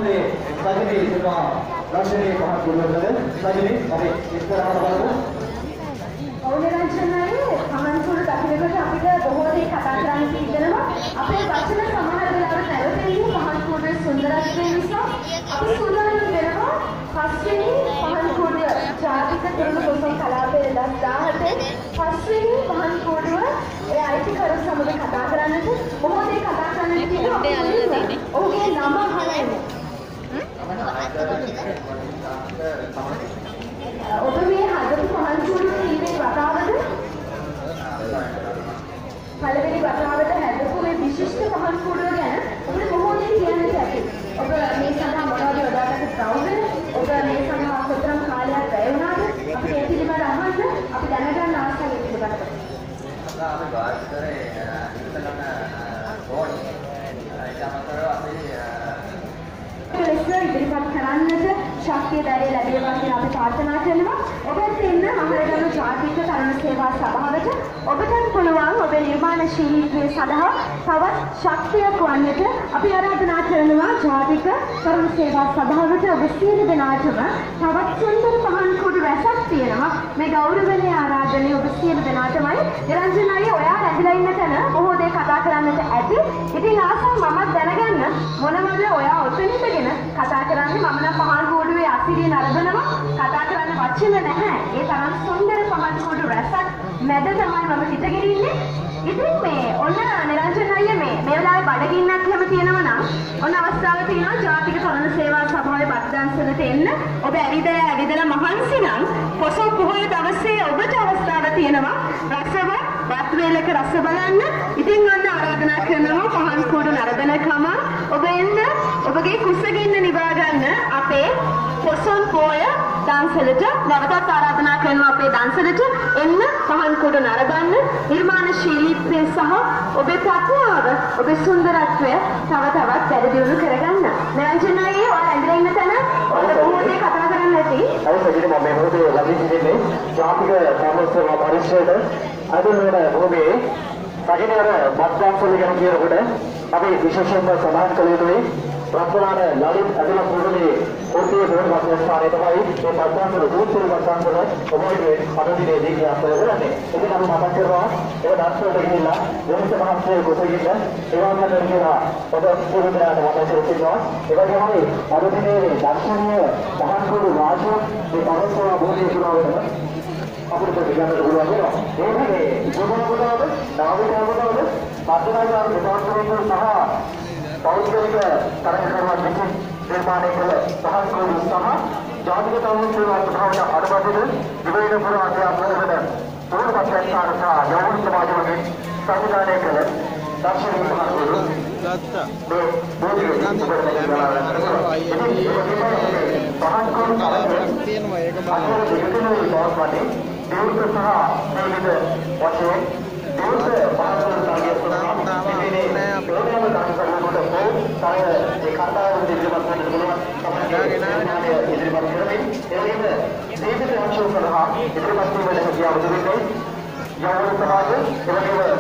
මේ සජිනී සිල්වා ලක්ෂණී පහන් කුඩුවකද සජිනී අපි ඉස්සරහට බලමු. ඔවුනරංචනයේ පහන් කුඩු දකිනකොට අපිට බොහෝ දේ කතා කරන්න සිද්ධනවා. අපේ වචන සමහර වෙලාවට නැවතෙන්නේ පහන් කුඩුවේ සුන්දරත්වය නිසා. අපි සූදානම් වෙනවා පස්වෙනි පහන් කුඩුව ජාතික තුරුණු පොසොන් කලාපයේ 2017 පස්වෙනි පහන් කුඩුව ඒ අයිතිකරු සමග කතා කරන්නට බොහෝ දේ කතා කරන්න තියෙනවා. ඔහුගේ නම අහලා ඉන්නේ. ඔබ මේ හදපු පහන් කුඩුව කීවේ වතාවද? පළවෙනි වතාවට හැදපු මේ විශිෂ්ට පහන් කුඩුව ගැන ඔබට බොහෝ දේ කියන්න ඇති. ඔබ මේ සඳහා මොනවද යොදාගත්තේ ප්‍රවුද? ඔබ මේ සඳහා කොතරම් කාලයක් වැය වුණාද? අපි ඒ පිළිබඳව අහන්න අපි දැනගන්න ආසයි ඒ පිළිබඳව. අපි වාස් කරේ ඉස්සලම බෝඩ් ඒකමතරව අපි ලෙස ඉදිරිපත් කරන්නට ශක්තිය ධෛර්යය ලැබේවා කියලා අපි ප්‍රාර්ථනා කරනවා. ඔබත් එන්න මහරගම ජාතික තරුණ සේවා සභාවට. ඔබටත් පුළුවන් ඔබේ නිර්මාණශීලීත්වය සඳහා තවත් ශක්තියක් වන්නට අපි ආරාධනා කරනවා ජාතික තරුණ සේවා සභාවට. ඔබ සියලු දෙනාටම තවත් සුන්දර පහන් කුඩු රැසක් තියෙනවා. මේ ගෞරවනීය ආරාධනය ඔබ සියලු දෙනාටමයි. නිරංජන අයියා ඔයා රැඳිලා ඉන්න තැන බොහෝ දේ කතා කරන්නට ඇති. ඉතින් ආසයි මමත් දැනගන්න මොනවද ඔයා ඔතනින්දගෙන කතා කරන්නේ. මම නම් පහන් කුඩුවේ අසිරිය නරඹනවා. කතා කරන්න වචන නැහැ. ඒ තරම් සුන්දර පහන් කුඩු රැසක් මැද තමයි මම හිටගෙන ඉන්නේ. ඉතින් මේ ඔන්න නිරංජන අයියා මේ වෙලාවේ බඩගින්නක් හැම තියෙනවා නම් ඔන්න අවස්ථාව තියෙනවා ජාතික තරුණ සේවා සභාවේ බද්දන්සලට එන්න. ඔබ ඇවිදලා මහන්සි නම් පොසොන් පොහොය දවසේ ඔබට අවස්ථාව තියෙනවා රසවත් වත් වේලක රස බලන්න. ඉතින් ඔන්න ආරාධනා කරනවා පහන් කුඩු නරඹනකම ඔබ එන්න ඔබගේ කුසගින්න නිවා ගන්න අපේ පොසොන් පොය දන්සලට. නැවතත් ආරාධනා කරනවා අපේ දන්සලට එන්න පහන් කුඩු නරඹන්න. නිර්මාණශීලීත්වය සහ ඔබේ ප්‍රඥාව ඔබේ සුන්දරත්වය තව තවත් වැඩි දියුණු කරගන්න. නිරංජන අයියේ ඔයාලා ඇඳලා ඉන්න තැන ඔයාලා බොහෝ දේ කතා කරන්න ඇති. අයි සජිනී මම මේ මොහොතේ ලබී සිටින්නේ ජාතික තරුණ සේවා පරිශ්‍රයේ අදවන භූමියේ සජිනීවර බද්දාන්සල ගැන කියනකොට අපි විශේෂයෙන්ම සඳහන් කළ යුතුයි වර්තමාන ලලිත් අදල පුරුමේ කෝටියේ බෝඩ් වාස්තුස්ථානයේ තමයි මේ බද්දාන්සල දූතේ බද්දාන්සල ඔබගේ පදවිදේදී ක්‍රියාත්මක කරන්නේ. ඉතින් අපි මතක් කරනවා ඒක දාස්වලට ගිහිල්ලා දෙවිත මහන්සිය කොටගින්න ඒවා ගැන කියලා ඔබ පුරුදුනාට මතක් කරගන්නවා. ඒ වගේමයි අද දිනේ දර්ශනීය පහන් කුඩු වාසු මේ පරස්පර භූමියේ පුරාවට අපිට දෙන්නට පුළුවන් වෙනවා. ඒකේ ජීවනවලද නාවිකවලද පද්දනාගාර දෙපාර්තමේන්තුව සහ පෞද්ගලික තරගකරුවන් විසින් නිර්මාණය කළ පහන් කුඩු සහ ජාතික තරුණ සේවා සභාවට අනුබද්ධ දිවයින පුර අධ්‍යාපන වන තරුණ පත්‍රස්ථාන සහ යෞවන සමාජ වගේ සංවිධානය කළ දර්ශනීය පහන් කුඩු ගත්තා. මේ බෝධියේ පහන් කුඩු තියෙනවා ඒක බලන්න. දේවත සහ විවිධ වශයෙන් දේවත පහසුකම් සාගය ප්‍රෝග්‍රෑම් නෑ අපේ ප්‍රෝග්‍රෑම් දානකොට ඒ කතාව ඉදිරිපත් කරන්න පුළුවන් තමයි ඉදිරිපත් කරන්නේ. ඒ වගේම දේවත අංශව සඳහා ඉදිරිපත් වීමට හැකියාව දෙන්නේ යවන සමාජ ඒ වගේම